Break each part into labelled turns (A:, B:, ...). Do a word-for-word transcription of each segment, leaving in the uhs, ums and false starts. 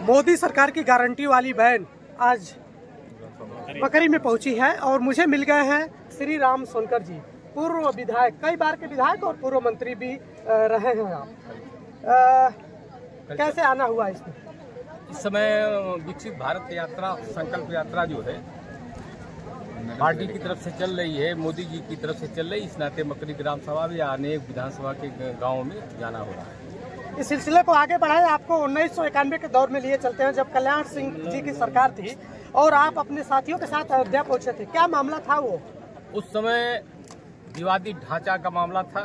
A: मोदी सरकार की गारंटी वाली वैन आज बकरी में पहुंची है और मुझे मिल गए हैं श्री राम सोनकर जी, पूर्व विधायक, कई बार के विधायक और पूर्व मंत्री भी रहे हैं आप। कैसे आना हुआ इसमें?
B: इस समय विकसित भारत यात्रा, संकल्प यात्रा जो है पार्टी की तरफ से चल रही है, मोदी जी की तरफ से चल रही है। इस नाते मकरी ग्राम सभा भी अनेक विधानसभा के गाँव में जाना हो रहा है।
A: इस सिलसिले को आगे बढ़ाए, आपको उन्नीस सौ इक्यानवे के दौर में लिए चलते हैं, जब कल्याण सिंह जी की सरकार थी और आप अपने साथियों के साथ अयोध्या पहुंचे थे। क्या मामला था वो?
B: उस समय विवादित ढांचा का मामला था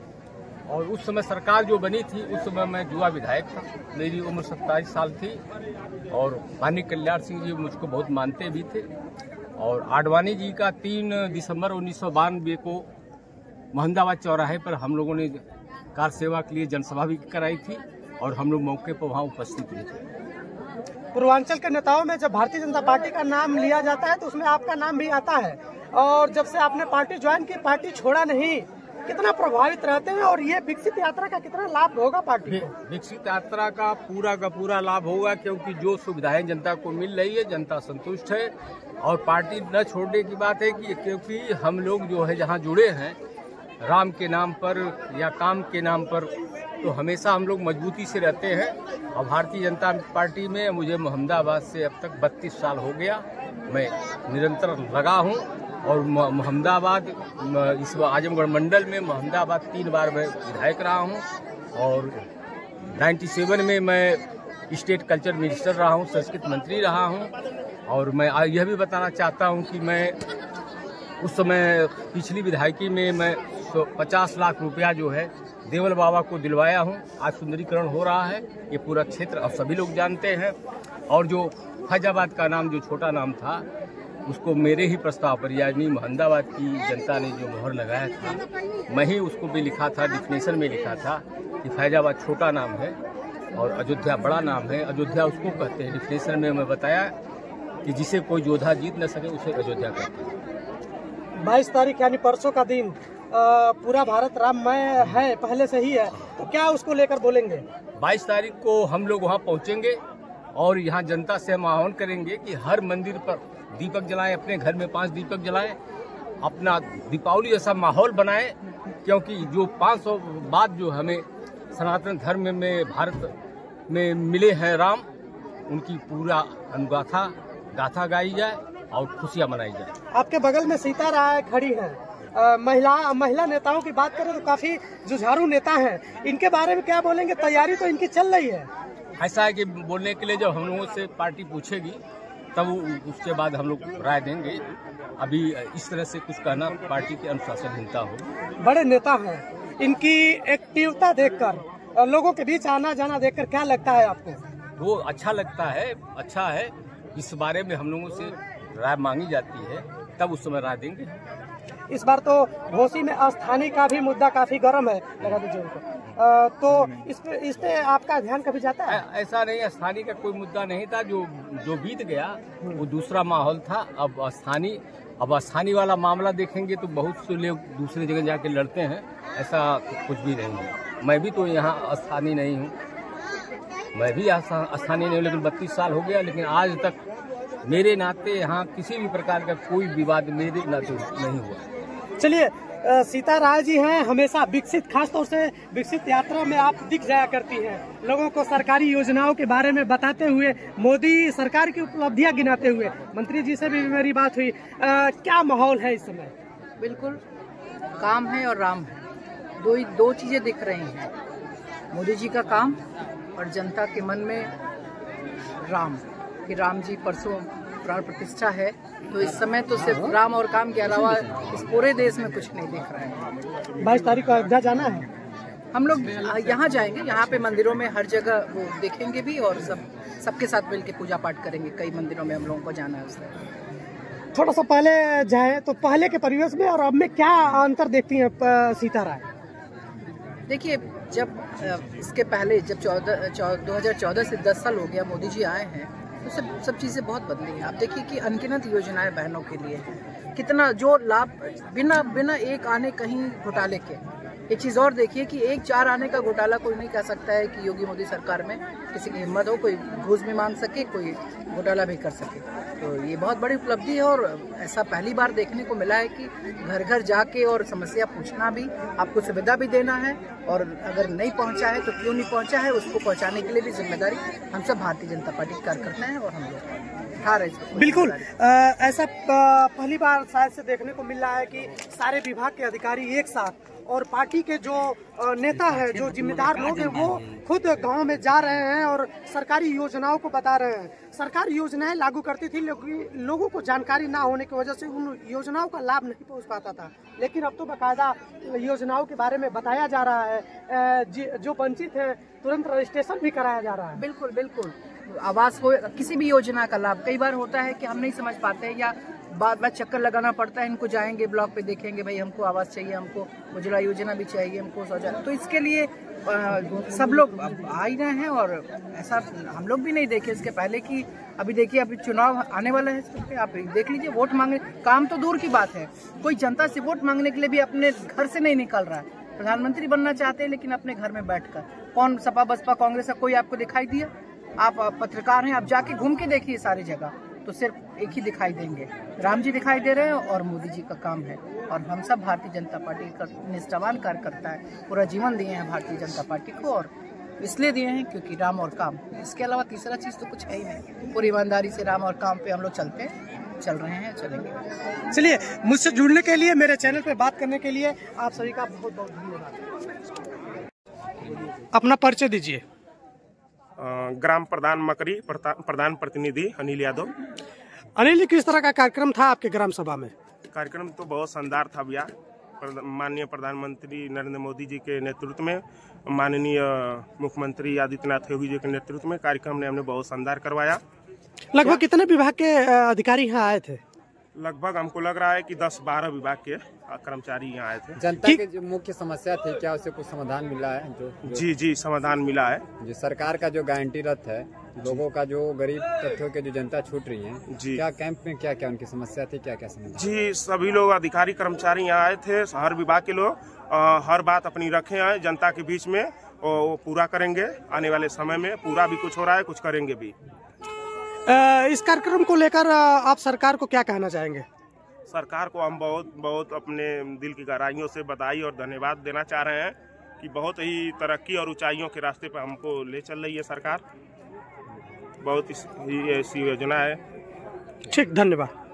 B: और उस समय सरकार जो बनी थी उस समय मैं युवा विधायक था, मेरी उम्र सत्ताईस साल थी और माननीय कल्याण सिंह जी मुझको बहुत मानते भी थे। और आडवाणी जी का तीन दिसंबर उन्नीस सौ बानवे को मोहम्मदाबाद चौराहे पर हम लोगों ने कार सेवा के लिए जनसभा भी कराई थी और हम लोग मौके पर वहाँ उपस्थित भी थे।
A: पूर्वांचल के नेताओं में जब भारतीय जनता पार्टी का नाम लिया जाता है तो उसमें आपका नाम भी आता है, और जब से आपने पार्टी ज्वाइन की, पार्टी छोड़ा नहीं, कितना प्रभावित रहते हैं और ये विकसित यात्रा का कितना लाभ होगा पार्टी को?
B: विकसित यात्रा का पूरा का पूरा लाभ होगा, क्योंकि जो सुविधाएं जनता को मिल रही है, जनता संतुष्ट है। और पार्टी न छोड़ने की बात है कि क्योंकि हम लोग जो है जहाँ जुड़े हैं राम के नाम पर या काम के नाम पर, तो हमेशा हम लोग मजबूती से रहते हैं। और भारतीय जनता पार्टी में मुझे मोहम्मदाबाद से अब तक बत्तीस साल हो गया, मैं निरंतर लगा हूं। और मोहम्मदाबाद, इस आजमगढ़ मंडल में मोहम्मदाबाद तीन बार मैं विधायक रहा हूं और सत्तानवे में मैं स्टेट कल्चर मिनिस्टर रहा हूं, संस्कृत मंत्री रहा हूं। और मैं यह भी बताना चाहता हूं कि मैं उस समय पिछली विधायकी में मैं पचास लाख रुपया जो है देवल बाबा को दिलवाया हूं। आज सुंदरीकरण हो रहा है, ये पूरा क्षेत्र अब सभी लोग जानते हैं। और जो फैजाबाद का नाम जो छोटा नाम था उसको मेरे ही प्रस्ताव पर, यानी मोहम्मदाबाद की जनता ने जो मोहर लगाया था, मैं ही उसको भी लिखा था, डिफिनेशन में लिखा था कि फैजाबाद छोटा नाम है और अयोध्या बड़ा नाम है। अयोध्या उसको कहते हैं, डिफिनेशन में मैं बताया कि जिसे कोई योद्धा जीत न सके उसे अयोध्या कहते हैं।
A: बाईस तारीख यानी परसों का दिन, आ, पूरा भारत राममय है, पहले से ही है, तो क्या उसको लेकर बोलेंगे?
B: बाईस तारीख को हम लोग वहाँ पहुँचेंगे और यहाँ जनता से हम आह्वान करेंगे कि हर मंदिर पर दीपक जलाएं, अपने घर में पांच दीपक जलाएं, अपना दीपावली जैसा माहौल बनाएं। क्योंकि जो पाँच सौ बाद जो हमें सनातन धर्म में भारत में मिले हैं राम, उनकी पूरा अनुगाथा गाथा गाई जाए और खुशियां मनाई जाए।
A: आपके बगल में सीता राय खड़ी हैं, महिला महिला नेताओं की बात करें तो काफी जुझारू नेता हैं, इनके बारे में क्या बोलेंगे? तैयारी तो इनकी चल रही है।
B: ऐसा है कि बोलने के लिए जब हम लोगों से पार्टी पूछेगी तब उसके बाद हम लोग राय देंगे। अभी इस तरह से कुछ कहना पार्टी की अनुशासनहीनता हो।
A: बड़े नेता हैं, इनकी एक्टिवता देखकर, लोगों के बीच आना जाना देखकर क्या लगता है आपको?
B: वो अच्छा लगता है, अच्छा है। इस बारे में हम लोगों से राय मांगी जाती है, तब उस समय राय देंगे।
A: इस बार तो घोसी में अस्थानी का भी मुद्दा काफी गर्म है, लगा दीजिए उनको। आ, तो इस पे इस पे आपका ध्यान कभी जाता है?
B: ऐसा नहीं, स्थानीय का कोई मुद्दा नहीं था। जो जो बीत गया वो दूसरा माहौल था। अब स्थानीय अब स्थानीय वाला मामला देखेंगे तो बहुत से लोग दूसरी जगह जाके लड़ते हैं, ऐसा कुछ भी नहीं है। मैं भी तो यहाँ स्थानीय नहीं हूँ, मैं भी स्थानीय नहीं हूँ, लेकिन बत्तीस साल हो गया, लेकिन आज तक मेरे नाते यहाँ किसी भी प्रकार का कोई विवाद मेरे नाते नहीं हुआ।
A: चलिए, सीता राय जी हैं, हमेशा विकसित, खास तौर से विकसित यात्रा में आप दिख जाया करती हैं, लोगों को सरकारी योजनाओं के बारे में बताते हुए, मोदी सरकार की उपलब्धियां गिनाते हुए। मंत्री जी से भी मेरी बात हुई, आ, क्या माहौल है इस समय?
C: बिल्कुल, काम है और राम है, दो ही दो चीजें दिख रही हैं, मोदी जी का काम और जनता के मन में राम, कि राम जी परसों प्राण प्रतिष्ठा है, तो इस समय तो सिर्फ राम और काम के अलावा इस पूरे देश में कुछ नहीं दिख रहा है।
A: बाईस तारीख को अयोध्या जाना है,
C: हम लोग यहाँ जाएंगे, यहाँ पे मंदिरों में हर जगह वो देखेंगे भी और सब सबके साथ मिलके पूजा पाठ करेंगे। कई मंदिरों में हम लोगों को जाना है। उससे
A: थोड़ा सा पहले जाए तो पहले के परिवेश में और अब में क्या अंतर देखती हैं सीता राय?
C: देखिए, जब इसके पहले जब चौदह दो हजार चौदह से दस साल हो गया मोदी जी आए हैं, तो सब सब चीज़ें बहुत बदली हैं। आप देखिए कि अनगिनत योजनाएं बहनों के लिए हैं, कितना जो लाभ बिना बिना एक आने कहीं घोटाले के एक चीज़ और देखिए कि एक चार आने का घोटाला कोई नहीं कह सकता है कि योगी मोदी सरकार में किसी की हिम्मत हो, कोई घूस भी मांग सके, कोई घोटाला भी कर सके। तो ये बहुत बड़ी उपलब्धि है और ऐसा पहली बार देखने को मिला है कि घर घर जाके और समस्या पूछना भी, आपको सुविधा भी देना है, और अगर नहीं पहुंचा है तो क्यों नहीं पहुंचा है उसको पहुंचाने के लिए भी जिम्मेदारी हम सब भारतीय जनता पार्टी के कार्यकर्ता हैं और हम लोग उठा रहे हैं।
A: बिल्कुल आ, ऐसा आ, पहली बार शायद से देखने को मिल रहा है कि सारे विभाग के अधिकारी एक साथ और पार्टी के जो नेता है, जो जिम्मेदार लोग हैं, वो खुद गांव में जा रहे हैं और सरकारी योजनाओं को बता रहे हैं। सरकारी योजनाएं लागू करती थी, लेकिन लोगों को जानकारी ना होने की वजह से उन योजनाओं का लाभ नहीं पहुंच पाता था। लेकिन अब तो बाकायदा योजनाओं के बारे में बताया जा रहा है, जो वंचित है तुरंत रजिस्ट्रेशन भी कराया जा रहा है।
C: बिल्कुल बिल्कुल, आवास हो, किसी भी योजना का लाभ। कई बार होता है कि हम नहीं समझ पाते हैं या बाद बाद चक्कर लगाना पड़ता है, इनको जाएंगे ब्लॉक पे देखेंगे, भाई हमको आवास चाहिए, हमको उज्ज्वला योजना भी चाहिए, हमको शौचालय। तो इसके लिए आ, सब लोग आ ही रहे हैं और ऐसा हम लोग भी नहीं देखे इसके पहले कि अभी देखिए अभी चुनाव आने वाला है, तो आप देख लीजिए वोट मांगने, काम तो दूर की बात है, कोई जनता से वोट मांगने के लिए भी अपने घर से नहीं निकल रहा है। प्रधानमंत्री बनना चाहते हैं लेकिन अपने घर में बैठकर। कौन सपा बसपा कांग्रेस का कोई आपको दिखाई दिया? आप पत्रकार हैं, आप जाके घूम के देखिए सारी जगह, तो सिर्फ एक ही दिखाई देंगे, राम जी दिखाई दे रहे हैं और मोदी जी का काम है। और हम सब भारतीय जनता पार्टी का निष्ठावान कार्यकर्ता है, पूरा जीवन दिए हैं भारतीय जनता पार्टी को, और इसलिए दिए हैं क्योंकि राम और काम, इसके अलावा तीसरा चीज तो कुछ है ही नहीं। पूरी ईमानदारी से राम और काम पे हम लोग चलते हैं, चल रहे हैं, चलेंगे।
A: चलिए, मुझसे जुड़ने के लिए, मेरे चैनल पे बात करने के लिए आप सभी का बहुत बहुत धन्यवाद। अपना परिचय दीजिए।
D: ग्राम प्रधान मकरी, प्रधान प्रतिनिधि अनिल यादव।
A: अनिल जी, किस तरह का कार्यक्रम था आपके ग्राम सभा में?
D: कार्यक्रम तो बहुत शानदार था भैया। माननीय प्रधानमंत्री नरेंद्र मोदी जी के नेतृत्व में, माननीय मुख्यमंत्री आदित्यनाथ योगी जी के नेतृत्व में कार्यक्रम ने हमने बहुत शानदार करवाया।
A: लगभग कितने विभाग के अधिकारी यहाँ आए थे?
D: लगभग हमको लग रहा है कि दस बारह विभाग के कर्मचारी यहाँ आए थे।
E: जनता की जो मुख्य समस्या थी, क्या उसे कुछ समाधान मिला है? जो, जो
D: जी जी समाधान मिला है।
E: जो सरकार का जो गारंटी रथ है, लोगों का जो गरीब तत्वों के जो जनता छूट रही है जी, क्या कैंप में क्या क्या उनकी समस्या थी, क्या क्या समाधान?
D: जी, सभी लोग अधिकारी कर्मचारी यहाँ आए थे, हर विभाग के लोग आ, हर बात अपनी रखे हैं जनता के बीच में, और वो पूरा करेंगे। आने वाले समय में पूरा भी कुछ हो रहा है, कुछ करेंगे भी।
A: इस कार्यक्रम को लेकर आप सरकार को क्या कहना चाहेंगे?
D: सरकार को हम बहुत बहुत अपने दिल की गहराइयों से बधाई और धन्यवाद देना चाह रहे हैं कि बहुत ही तरक्की और ऊंचाइयों के रास्ते पर हमको ले चल रही है सरकार। बहुत ही ऐसी योजना है।
A: ठीक, धन्यवाद।